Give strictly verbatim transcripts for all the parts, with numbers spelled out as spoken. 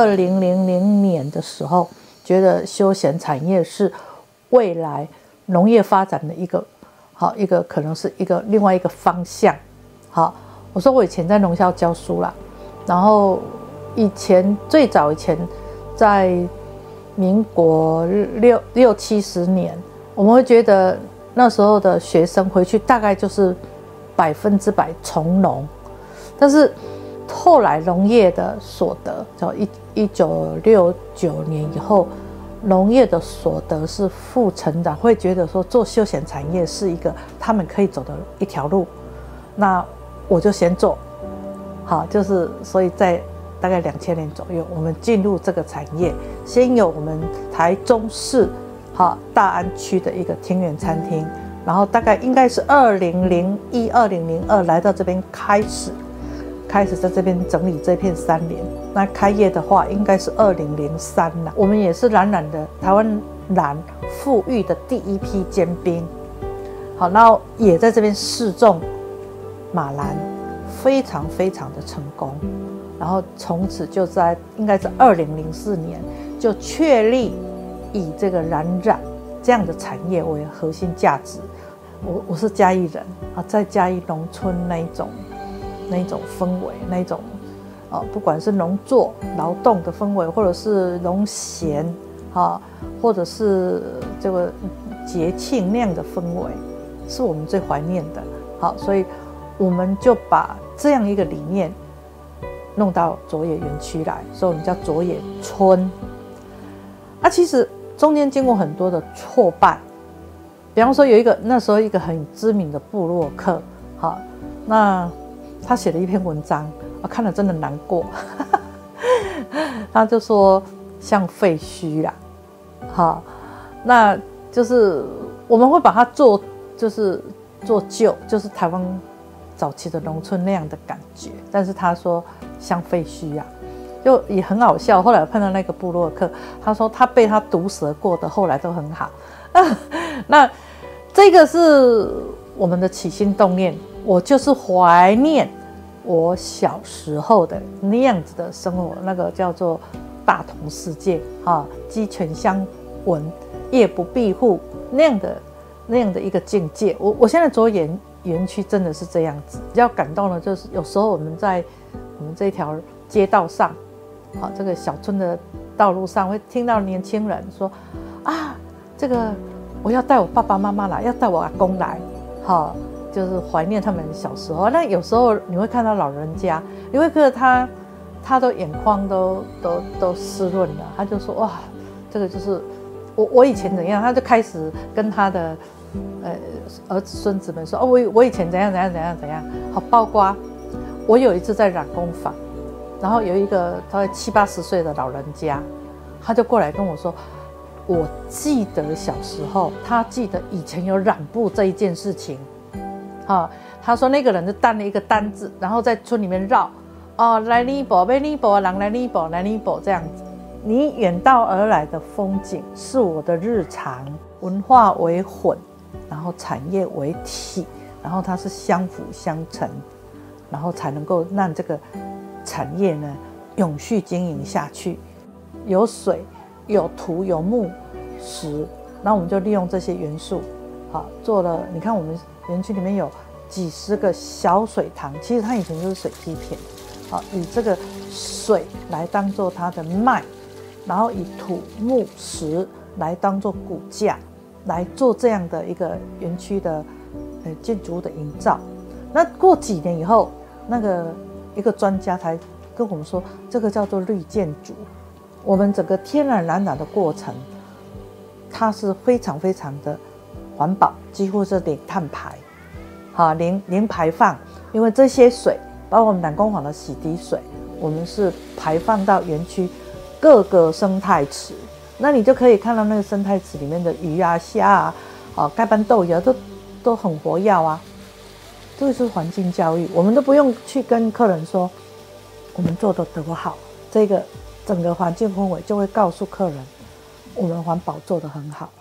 二零零零年的时候，觉得休闲产业是未来农业发展的一个好一个可能是一个另外一个方向。好，我说我以前在农校教书啦，然后以前最早以前在民国六六七十年，我们会觉得那时候的学生回去大概就是百分之百从农，但是后来农业的所得，叫一一九六九年以后，农业的所得是负成长，会觉得说做休闲产业是一个他们可以走的一条路，那我就先做，好，就是所以在大概两千年左右，我们进入这个产业，先有我们台中市好大安区的一个庭园餐厅，然后大概应该是二零零一、二零零二来到这边开始。开始在这边整理这片山林，那开业的话应该是二零零三了。我们也是冉冉的台湾兰富裕的第一批尖兵，好，然后也在这边试种马兰，非常非常的成功。然后从此就在应该是二零零四年就确立以这个染染这样的产业为核心价值。我我是嘉义人啊，在嘉义农村那一种。那一种氛围，那一种，呃，不管是农作劳动的氛围，或者是农闲，啊，或者是这个节庆那样的氛围，是我们最怀念的。好，所以我们就把这样一个理念弄到卓野园区来，所以我们叫卓野村。啊，其实中间经过很多的挫败，比方说有一个那时候一个很知名的部落客，好，那。他写了一篇文章，我看了真的难过。他就说像废墟啦，好，那就是我们会把它做，就是做旧，就是台湾早期的农村那样的感觉。但是他说像废墟啊，就也很好笑。后来我碰到那个部落客，他说他被他毒舌过的，后来都很好。那这个是我们的起心动念。我就是怀念我小时候的那样子的生活，那个叫做大同世界啊，鸡犬相闻，夜不闭户那样的那样的一个境界。我我现在卓园园区真的是这样子。比较感动的就是，有时候我们在我们这条街道上，好，这个小村的道路上，会听到年轻人说啊，这个我要带我爸爸妈妈来，要带我阿公来，好。就是怀念他们小时候。那有时候你会看到老人家，你会觉得他，他的眼眶都都都湿润了。他就说哇，这个就是我我以前怎样，他就开始跟他的呃儿子孙子们说哦，我我以前怎样怎样怎样怎样。好，包括我有一次在染工坊，然后有一个大概七八十岁的老人家，他就过来跟我说，我记得小时候，他记得以前有染布这一件事情。哦，他说那个人就担了一个担子，然后在村里面绕，哦，来尼泊，被尼泊，人来尼泊，来尼泊这样子。你远道而来的风景是我的日常，文化为混，然后产业为体，然后它是相辅相成，然后才能够让这个产业呢永续经营下去。有水，有土，有木石，那我们就利用这些元素，好做了。你看我们。园区里面有几十个小水塘，其实它以前就是水梯田，好，以这个水来当做它的脉，然后以土木石来当做骨架，来做这样的一个园区的呃建筑物的营造。那过几年以后，那个一个专家才跟我们说，这个叫做绿建筑。我们整个天然染染的过程，它是非常非常的。环保几乎是零碳排，好零零排放，因为这些水，包括我们染工坊的洗涤水，我们是排放到园区各个生态池，那你就可以看到那个生态池里面的鱼啊、虾啊、啊盖斑豆芽都都很活跃啊。这个是环境教育，我们都不用去跟客人说我们做的多好，这个整个环境氛围就会告诉客人，我们环保做得很好。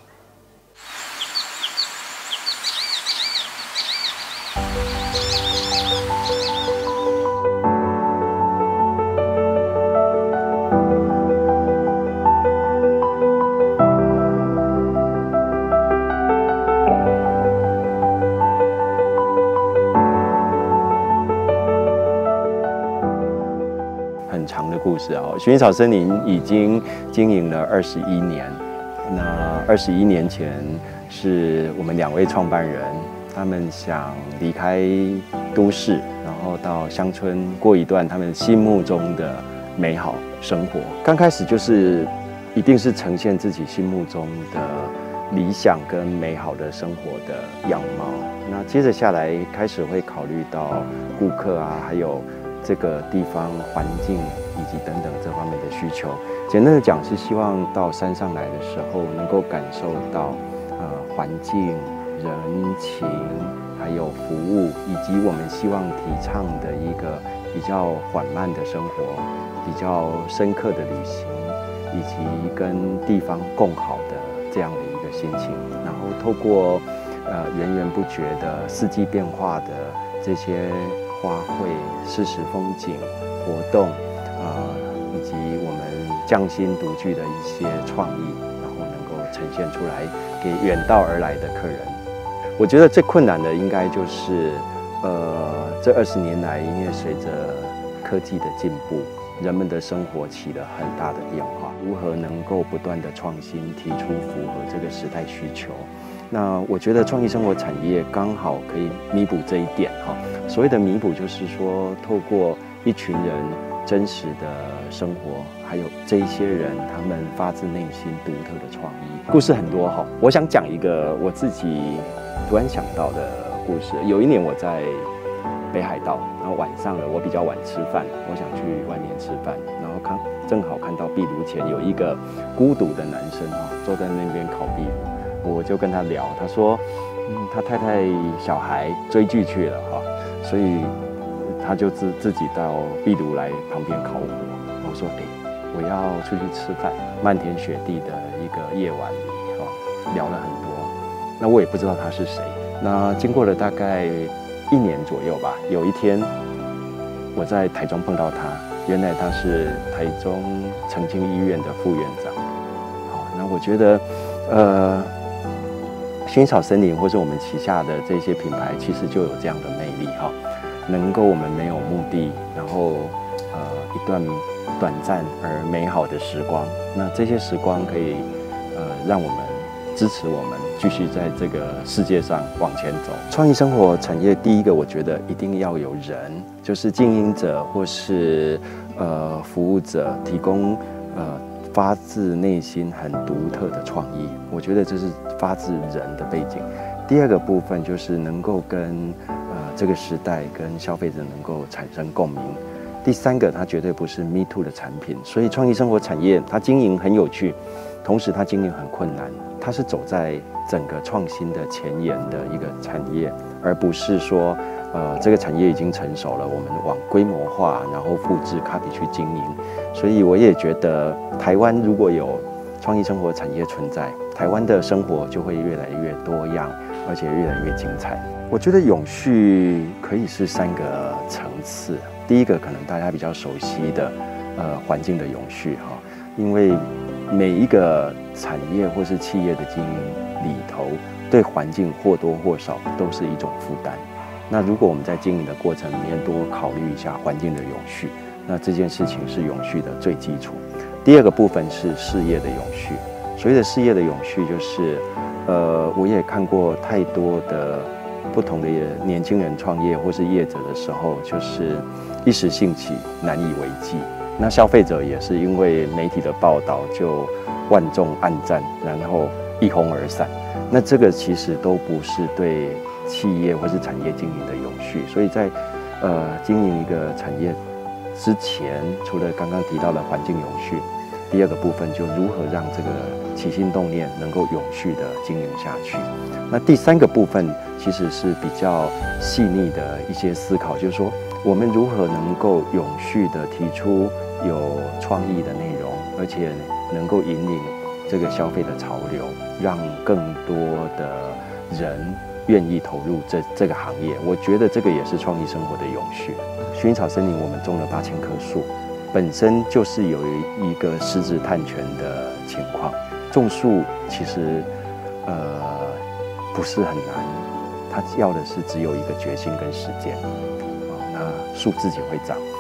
故事啊。薰衣草森林已经经营了二十一年，那二十一年前是我们两位创办人，他们想离开都市，然后到乡村过一段他们心目中的美好生活。刚开始就是一定是呈现自己心目中的理想跟美好的生活的样貌。那接着下来开始会考虑到顾客啊，还有这个地方环境以及等等这方面的需求。简单的讲，是希望到山上来的时候，能够感受到呃环境、人情，还有服务，以及我们希望提倡的一个比较缓慢的生活，比较深刻的旅行，以及跟地方共好的这样的一个心情。然后透过呃源源不绝的四季变化的这些花卉、适时风景活动，呃，以及我们匠心独具的一些创意，然后能够呈现出来给远道而来的客人。我觉得最困难的应该就是，呃，这二十年来，因为随着科技的进步，人们的生活起了很大的变化，如何能够不断的创新，提出符合这个时代需求？那我觉得创意生活产业刚好可以弥补这一点哈。所谓的弥补，就是说透过一群人真实的生活，还有这一些人他们发自内心独特的创意，故事很多哈。我想讲一个我自己突然想到的故事。有一年我在北海道，然后晚上了，我比较晚吃饭，我想去外面吃饭，然后看正好看到壁炉前有一个孤独的男生哈，坐在那边烤壁炉，我就跟他聊，他说，嗯，他太太小孩追剧去了哈，所以他就自自己到壁炉来旁边烤火。我说，哎，我要出去吃饭，漫天雪地的一个夜晚里哈，聊了很多，那我也不知道他是谁。那经过了大概一年左右吧，有一天我在台中碰到他，原来他是台中澄清医院的副院长。好，那我觉得，呃，薰衣草森林或是我们旗下的这些品牌，其实就有这样的魅力哈，能够我们没有目的，然后呃一段短暂而美好的时光，那这些时光可以呃让我们支持我们继续在这个世界上往前走。创意生活产业第一个，我觉得一定要有人，就是经营者或是呃服务者，提供呃发自内心很独特的创意。我觉得这是发自人的背景。第二个部分就是能够跟呃这个时代跟消费者能够产生共鸣。第三个，它绝对不是 Me Too 的产品，所以创意生活产业它经营很有趣，同时它经营很困难。它是走在整个创新的前沿的一个产业，而不是说，呃，这个产业已经成熟了，我们往规模化，然后复制、copy 去经营。所以我也觉得，台湾如果有创意生活产业存在，台湾的生活就会越来越多样，而且越来越精彩。我觉得永续可以是三个层次。第一个可能大家比较熟悉的，呃，环境的永续哈，因为每一个产业或是企业的经营里头，对环境或多或少都是一种负担。那如果我们在经营的过程里面多考虑一下环境的永续，那这件事情是永续的最基础。第二个部分是事业的永续。所谓的事业的永续，就是呃，我也看过太多的不同的年轻人创业或是业者的时候，就是一时兴起，难以为继。那消费者也是因为媒体的报道就万众按赞，然后一哄而散。那这个其实都不是对企业或是产业经营的永续。所以在呃经营一个产业之前，除了刚刚提到的环境永续，第二个部分就如何让这个起心动念能够永续的经营下去。那第三个部分其实是比较细腻的一些思考，就是说我们如何能够永续的提出有创意的内容，而且能够引领这个消费的潮流，让更多的人愿意投入这这个行业。我觉得这个也是创意生活的永续。薰衣草森林我们种了八千棵树，本身就是有一个实质碳权的情况。种树其实呃不是很难，它要的是只有一个决心跟时间。那树自己会长。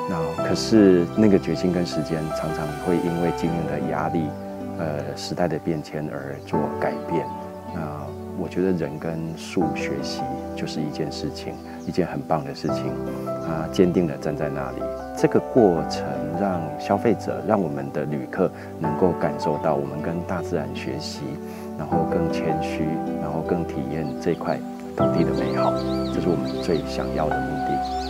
那可是那个决心跟时间常常会因为经营的压力，呃，时代的变迁而做改变。那我觉得人跟树学习就是一件事情，一件很棒的事情。啊，坚定地站在那里，这个过程让消费者、让我们的旅客能够感受到我们跟大自然学习，然后更谦虚，然后更体验这块土地的美好，这是我们最想要的目的。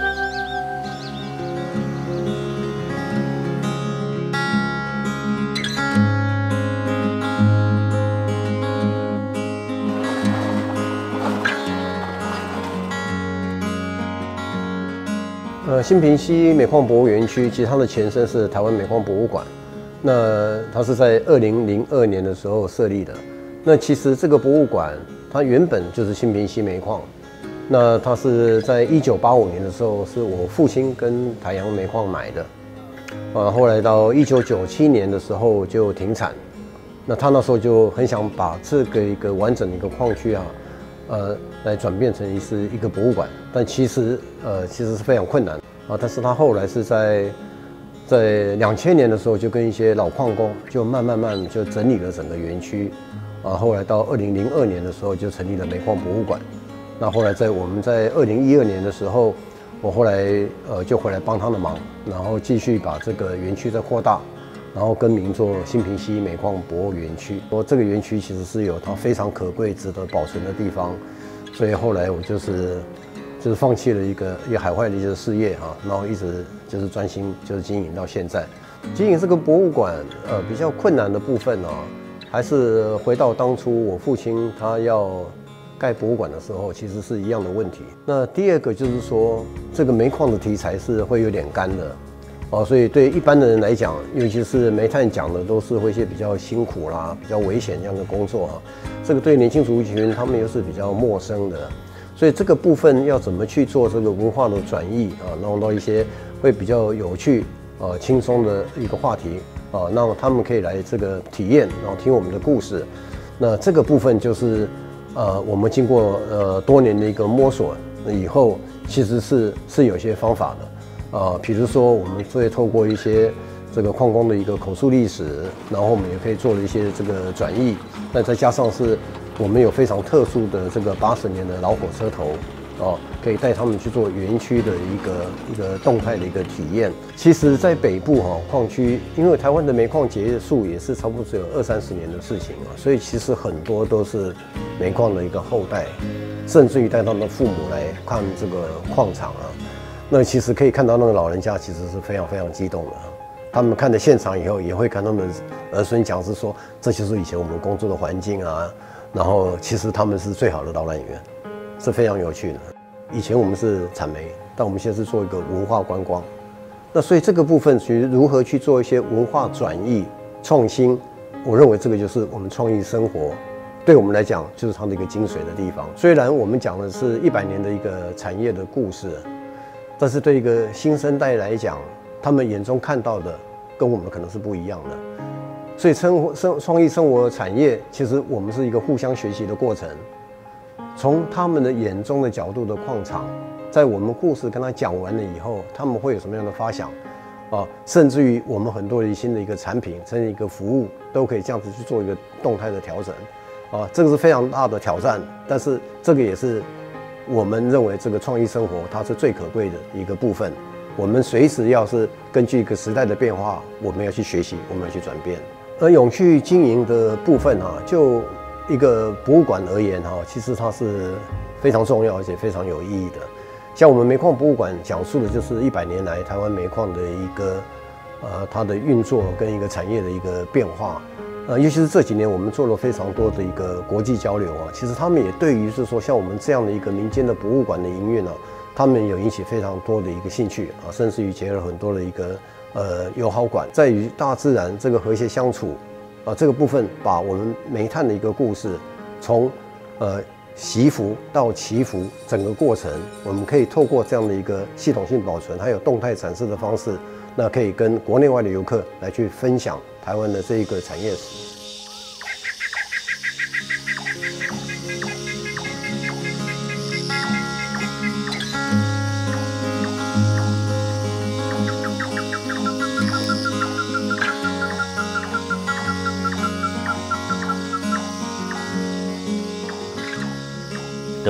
呃，新平溪煤矿博物园区，其实它的前身是台湾煤矿博物馆。那它是在二零零二年的时候设立的。那其实这个博物馆，它原本就是新平溪煤矿。那它是在一九八五年的时候，是我父亲跟台阳煤矿买的。呃，后来到一九九七年的时候就停产。那他那时候就很想把这个一个完整的一个矿区啊。呃，来转变成是一个博物馆，但其实呃其实是非常困难啊。但是他后来是在在两千年的时候，就跟一些老矿工就慢慢慢就整理了整个园区啊。后来到二零零二年的时候，就成立了煤矿博物馆。那后来在我们在二零一二年的时候，我后来呃就回来帮他的忙，然后继续把这个园区再扩大。然后更名做新平溪煤矿博物园区。说这个园区其实是有它非常可贵、值得保存的地方，所以后来我就是就是放弃了一个一个海外的一个事业哈，然后一直就是专心就是经营到现在。经营这个博物馆，呃，比较困难的部分呢、啊，还是回到当初我父亲他要盖博物馆的时候，其实是一样的问题。那第二个就是说，这个煤矿的题材是会有点干的。哦，所以对一般的人来讲，尤其是煤炭讲的都是会一些比较辛苦啦、比较危险这样的工作哈。这个对年轻族群他们又是比较陌生的，所以这个部分要怎么去做这个文化的转移啊，弄到一些会比较有趣、呃轻松的一个话题啊，让他们可以来这个体验，然后听我们的故事。那这个部分就是呃我们经过呃多年的一个摸索以后，其实是是有些方法的。啊，比如说我们会透过一些这个矿工的一个口述历史，然后我们也可以做了一些这个转译。那再加上是我们有非常特殊的这个八十年的老火车头，哦，可以带他们去做园区的一个一个动态的一个体验。其实，在北部哈矿区，因为台湾的煤矿结业数也是差不多只有二三十年的事情啊，所以其实很多都是煤矿的一个后代，甚至于带他们的父母来看这个矿场啊。那其实可以看到，那个老人家其实是非常非常激动的。他们看了现场以后，也会跟他们儿孙讲，是说这就是以前我们工作的环境啊。然后其实他们是最好的导览员，是非常有趣的。以前我们是产煤，但我们现在是做一个文化观光。那所以这个部分，其实如何去做一些文化转移、创新，我认为这个就是我们创意生活，对我们来讲就是它的一个精髓的地方。虽然我们讲的是一百年的一个产业的故事。但是对一个新生代来讲，他们眼中看到的跟我们可能是不一样的，所以生活生创意生活产业，其实我们是一个互相学习的过程。从他们的眼中的角度的矿场，在我们故事跟他讲完了以后，他们会有什么样的发想啊？甚至于我们很多的新的一个产品，甚至一个服务，都可以这样子去做一个动态的调整啊，这个是非常大的挑战，但是这个也是。我们认为这个创意生活它是最可贵的一个部分，我们随时要是根据一个时代的变化，我们要去学习，我们要去转变。而永续经营的部分哈，就一个博物馆而言哈，其实它是非常重要而且非常有意义的。像我们煤矿博物馆讲述的就是一百年来台湾煤矿的一个呃它的运作跟一个产业的一个变化。呃，尤其是这几年，我们做了非常多的一个国际交流啊。其实他们也对于是说，像我们这样的一个民间的博物馆的营运呢，他们有引起非常多的一个兴趣啊，甚至于结合很多的一个呃友好馆，在于大自然这个和谐相处啊这个部分，把我们煤炭的一个故事，从呃习服到祈福整个过程，我们可以透过这样的一个系统性保存，还有动态展示的方式。那可以跟国内外的游客来去分享台湾的这一个产业史。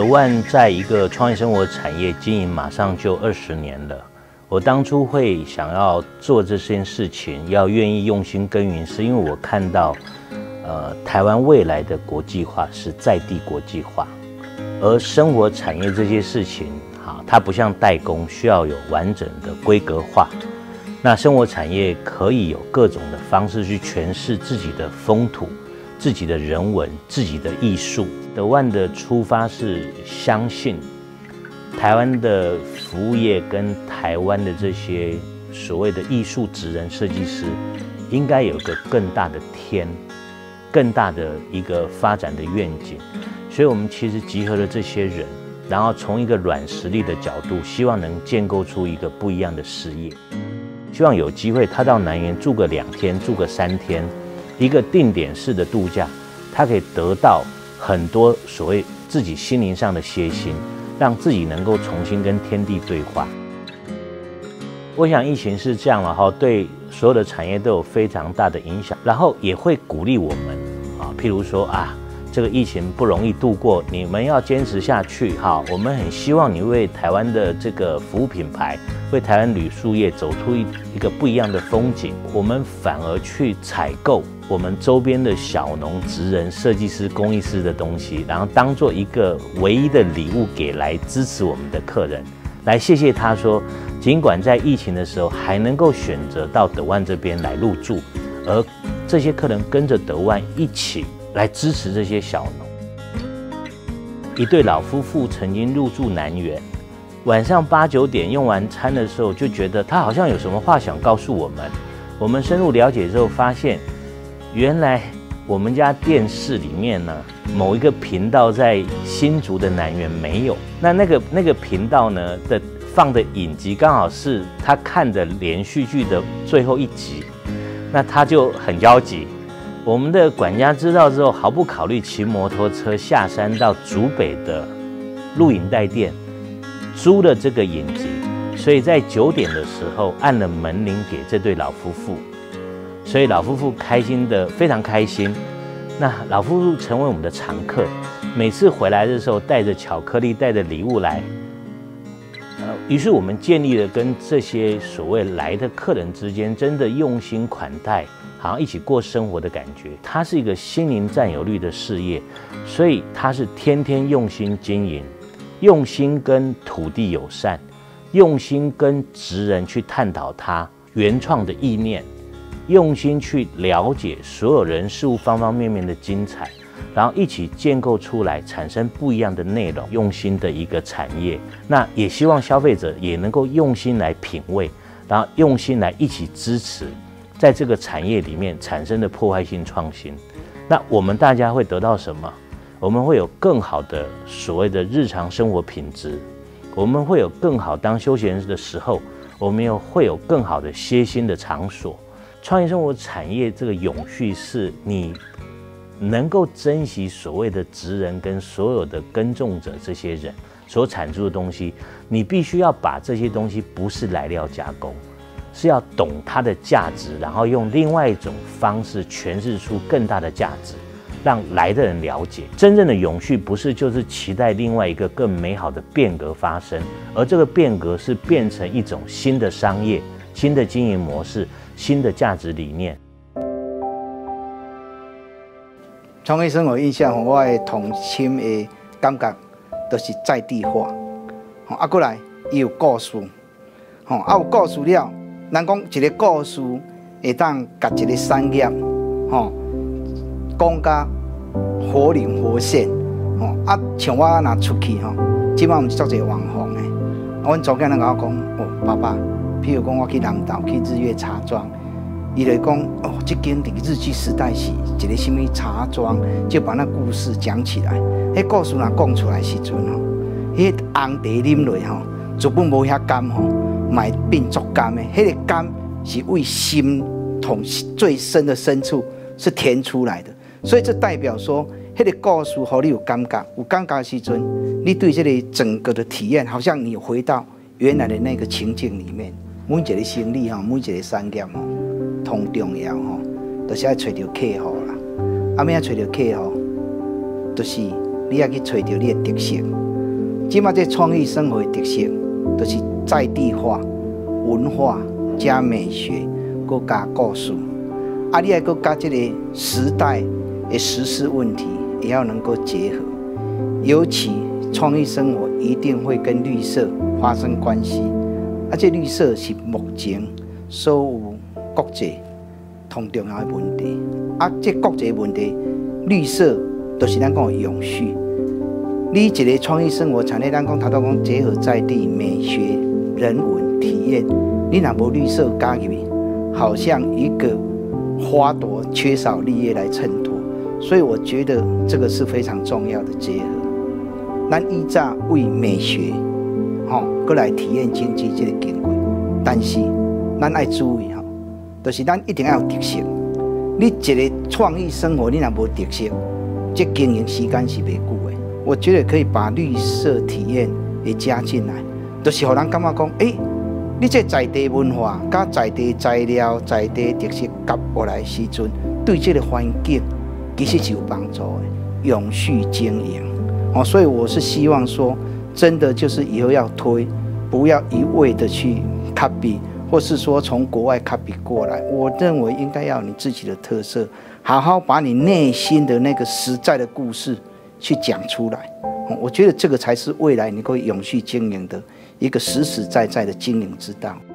湾在一个创意生活产业经营马上就二十年了。我当初会想要做这件事情，要愿意用心耕耘，是因为我看到，呃，台湾未来的国际化是在地国际化，而生活产业这些事情，哈，它不像代工需要有完整的规格化。那生活产业可以有各种的方式去诠释自己的风土、自己的人文、自己的艺术。德万的出发是相信台湾的服务业跟台湾的这些所谓的艺术职人、设计师，应该有一个更大的天、更大的一个发展的愿景。所以我们其实集合了这些人，然后从一个软实力的角度，希望能建构出一个不一样的事业。希望有机会他到南园住个两天，住个三天，一个定点式的度假，他可以得到很多所谓自己心灵上的歇心，让自己能够重新跟天地对话。我想疫情是这样了哈，对所有的产业都有非常大的影响，然后也会鼓励我们啊，譬如说啊，这个疫情不容易度过，你们要坚持下去哈。我们很希望你为台湾的这个服务品牌，为台湾旅宿业走出一一个不一样的风景。我们反而去采购我们周边的小农、职人、设计师、工艺师的东西，然后当做一个唯一的礼物给来支持我们的客人，来谢谢他说，尽管在疫情的时候还能够选择到德万这边来入住，而这些客人跟着德万一起来支持这些小农。一对老夫妇曾经入住南园，晚上八九点用完餐的时候，就觉得他好像有什么话想告诉我们。我们深入了解之后，发现原来我们家电视里面呢，某一个频道在新竹的南园没有。那那个那个频道呢的放的影集，刚好是他看的连续剧的最后一集，那他就很焦急。我们的管家知道之后，毫不考虑骑摩托车下山到竹北的录影带店租了这个影集，所以在九点的时候按了门铃给这对老夫妇，所以老夫妇开心的非常开心。那老夫妇成为我们的常客，每次回来的时候带着巧克力、带着礼物来。呃，于是我们建立了跟这些所谓来的客人之间真的用心款待，好像一起过生活的感觉。它是一个心灵占有率的事业，所以它是天天用心经营，用心跟土地友善，用心跟职人去探讨它原创的意念，用心去了解所有人事物方方面面的精彩，然后一起建构出来产生不一样的内容，用心的一个产业。那也希望消费者也能够用心来品味，然后用心来一起支持在这个产业里面产生的破坏性创新。那我们大家会得到什么？我们会有更好的所谓的日常生活品质，我们会有更好当休闲的时候，我们又会有更好的歇心的场所。创意生活产业这个永续，是你能够珍惜所谓的职人跟所有的耕种者这些人所产出的东西，你必须要把这些东西不是来料加工，是要懂它的价值，然后用另外一种方式诠释出更大的价值，让来的人了解。真正的永续不是就是期待另外一个更美好的变革发生，而这个变革是变成一种新的商业、新的经营模式、新的价值理念。 创意生活印象，我的同心的感觉，都是在地化。吼，啊，过来伊有故事，吼，啊有故事了，咱讲一个故事会当甲一个产业，吼，讲甲活灵活现，吼，啊，像我若出去吼，即摆有足侪网红的，啊，阮祖囝人甲我讲，哦，爸爸，譬如讲我去南岛去日月茶庄。伊就讲哦，这间伫日据时代是一个什么茶庄，就把那故事讲起来。迄故事若讲出来时阵吼，迄红茶啉落吼，原本无遐甘吼，嘛会变足甘的。迄个甘是为心同最深的深处是填出来的，所以这代表说，迄个故事互你有感觉，有感觉的时阵，你对这个整个的体验，好像你回到原来的那个情境里面。每一个生意吼，每一个产业吼。同重要吼，就是要找到客户啦。啊，要找到客户，就是你要去找到你的特色， 即马这创意生活的特色，就是在地化、文化加美学，佮加故事。啊，你还佮加这个时代的时事问题，也要能够结合。尤其创意生活一定会跟绿色发生关系，啊，这绿色是目前所有国际同重要的问题。啊，这国际问题，绿色就是咱讲的永续。你一个创意生活产业，咱讲头头讲结合在地美学、人文体验，你若无绿色加入去，好像一个花朵缺少绿叶来衬托。所以我觉得这个是非常重要的结合。咱依早为美学，吼，过来体验经济这个经过，但是咱爱注意吼，就是咱一定要有特色。你一个创意生活，你若无特色，这经营时间是袂久的。我觉得可以把绿色体验也加进来，就是让人感觉讲，诶、欸，你这在地文化、加在地材料、在地特色夹过来时阵，对这个环境其实是有帮助的，永续经营。哦，所以我是希望说，真的就是以后要推，不要一味的去 copy， 或是说从国外 copy 过来。我认为应该要有你自己的特色，好好把你内心的那个实在的故事去讲出来。我觉得这个才是未来你可以永续经营的一个实实在在的经营之道。